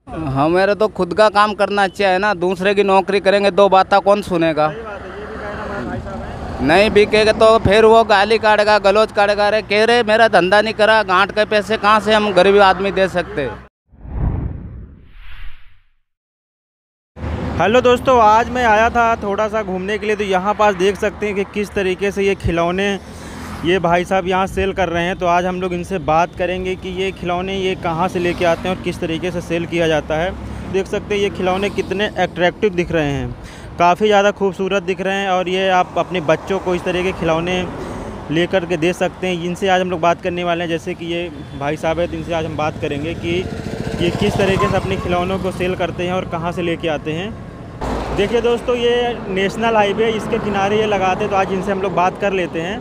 हमारे तो खुद का काम करना अच्छा है ना, दूसरे की नौकरी करेंगे दो बातें कौन सुनेगा। सही बात है, ये भी कहना हमारे भाई साहब है। नहीं बिकेगा तो फिर वो गाली काटेगा, गलोच काटेगा, अरे कह रहे मेरा धंधा नहीं करा, गांठ के पैसे कहाँ से हम गरीब आदमी दे सकते। हेलो दोस्तों, आज मैं आया था थोड़ा सा घूमने के लिए। तो यहाँ पास देख सकते हैं कि किस तरीके से ये खिलौने ये भाई साहब यहाँ सेल कर रहे हैं। तो आज हम लोग इनसे बात करेंगे कि ये खिलौने ये कहाँ से लेके आते हैं और किस तरीके से सेल किया जाता है। देख सकते हैं ये खिलौने कितने अट्रैक्टिव दिख रहे हैं, काफ़ी ज़्यादा खूबसूरत दिख रहे हैं। और ये आप अपने बच्चों को इस तरह के खिलौने लेकर के दे सकते हैं। इनसे आज हम लोग बात करने वाले हैं, जैसे कि ये भाई साहब है, तो इनसे आज हम बात करेंगे कि ये किस तरीके से अपने खिलौनों को सेल करते हैं और कहाँ से लेके आते हैं। देखिए दोस्तों, ये नेशनल हाईवे, इसके किनारे ये लगाते हैं। तो आज इनसे हम लोग बात कर लेते हैं।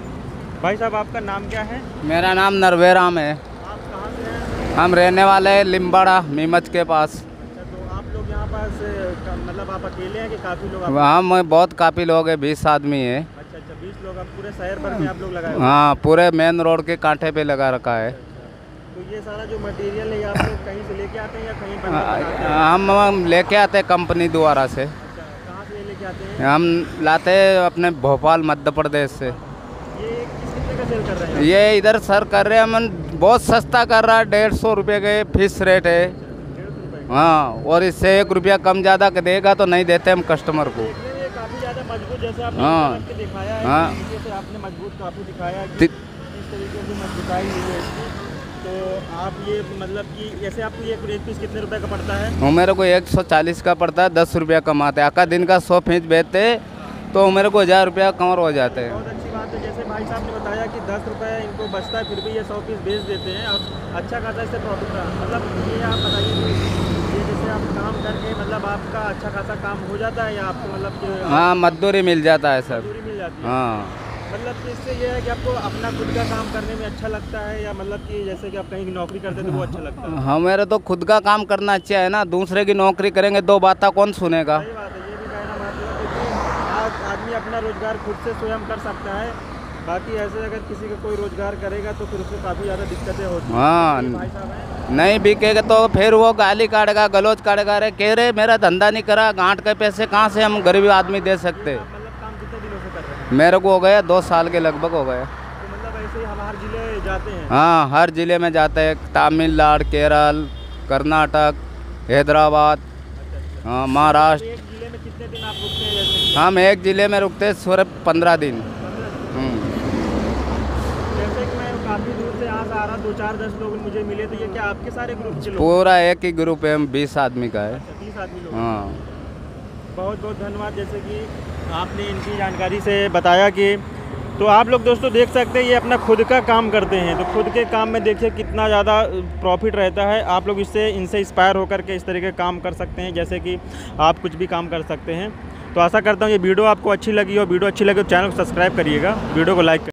भाई साहब, आपका नाम क्या है? मेरा नाम नरवेराम है। आप कहाँ से हैं? हम रहने वाले हैं लिम्बाड़ा नीमच के पास। अच्छा, तो आप लोग यहाँ पास मतलब आप अकेले हैं कि काफ़ी लोग? वहाँ बहुत काफ़ी लोग हैं, 20 आदमी है। अच्छा अच्छा, 20 लोग। आप पूरे शहर भर में आप लोग लगाए? हाँ, पूरे मेन रोड के कांटे पे लगा रखा है। तो ये सारा जो मटेरियल है आप लोग कहीं से लेके आते हैं या कहीं बनाते हैं? हम लेके आते हैं कंपनी द्वारा से। अच्छा, कहाँ से लेके आते हैं? हम लाते हैं अपने भोपाल मध्य प्रदेश से। ये कितने का सेल कर रहे हैं? ये इधर सर कर रहे हैं, हम बहुत सस्ता कर रहा है, 150 रुपये के फिक्स रेट है। 150 रुपये? हाँ, और इससे 1 रुपया कम ज़्यादा देगा तो नहीं देते हम कस्टमर को। देखने में काफ़ी ज़्यादा मजबूत, जैसे आपने हाँ। रख के दिखाया है, हाँ। इस तरीके से आपने मजबूत काफ़ी दिखाया कि इस तरीके से मजबूताई हुई है इसकी। तो आप ये मतलब कि ऐसे आपको ये एक पीस कितने रुपए का पड़ता है? वो मेरे को 140 का पड़ता है, 10 रुपया कमाते हैं। आका दिन का 100 पीस बेचते तो मेरे को 1000 रुपया कवर हो जाते हैं। बहुत अच्छी बात है। जैसे भाई साहब ने बताया कि 10 रुपये इनको बचता है, फिर भी ये 100 पीस बेच देते हैं और अच्छा खासा इससे प्रॉफिट रहा। मतलब ये आप बताइए कि ये जैसे आप काम करके मतलब आपका अच्छा खासा काम हो जाता है या आपको मतलब कि हाँ, मजदूरी मिल जाता है सर। मजदूरी मिल जाती है? हाँ, मतलब कि इससे ये है कि आपको अपना खुद का काम करने में अच्छा लगता है या मतलब कि जैसे कि आप कहीं की नौकरी करते हैं तो वो अच्छा लगता है? हमारे तो खुद का काम करना अच्छा है ना, दूसरे की नौकरी करेंगे दो बातें कौन सुनेगा। सही बात है, ये भी कहना मतलब क्योंकि आज आदमी अपना रोजगार खुद से स्वयं कर सकता है। बाकी ऐसे अगर किसी का कोई रोजगार करेगा तो फिर उसको काफ़ी ज़्यादा दिक्कतें होती हैं। हाँ, भाई साहब हैं? नहीं बिकेगा तो फिर वो गाली काटेगा, गलोच काटेगा, अरे कह रहे मेरा धंधा नहीं करा, गांठ के पैसे कहाँ से हम गरीब आदमी दे सकते। आप मतलब काम कितने दिनों से कर रहे हैं? मेरे को हो गया 2 साल के लगभग हो गए। तो मतलब ऐसे ही हम हर जिले जाते हैं? हाँ, हर जिले में जाते हैं, तमिलनाडु, केरल, कर्नाटक, हैदराबाद, अच्छा। हाँ, महाराष्ट्र। एक जिले में कितने दिन आप रुकते हैं जैसे? हम एक जिले में रुकते हैं सिर्फ 15 दिन। 15 दिन? जैसे कि मैं काफ़ी दूर से यहाँ से आ रहा, 2 4 10 लोग मुझे मिले। तो ये क्या आपके सारे ग्रुप के लोग? पूरा एक ही ग्रुप है, हम 20 आदमी का है। अच्छा, 30 आदमी लोग? हाँ, बहुत बहुत धन्यवाद। जैसे कि आपने इनकी जानकारी से बताया कि तो आप लोग दोस्तों देख सकते हैं ये अपना खुद का काम करते हैं। तो खुद के काम में देखिए कितना ज़्यादा प्रॉफिट रहता है। आप लोग इनसे इंस्पायर होकर के इस तरीके का काम कर सकते हैं, जैसे कि आप कुछ भी काम कर सकते हैं। तो आशा करता हूँ ये वीडियो आपको अच्छी लगी हो। वीडियो अच्छी लगे तो चैनल को सब्सक्राइब करिएगा, वीडियो को लाइक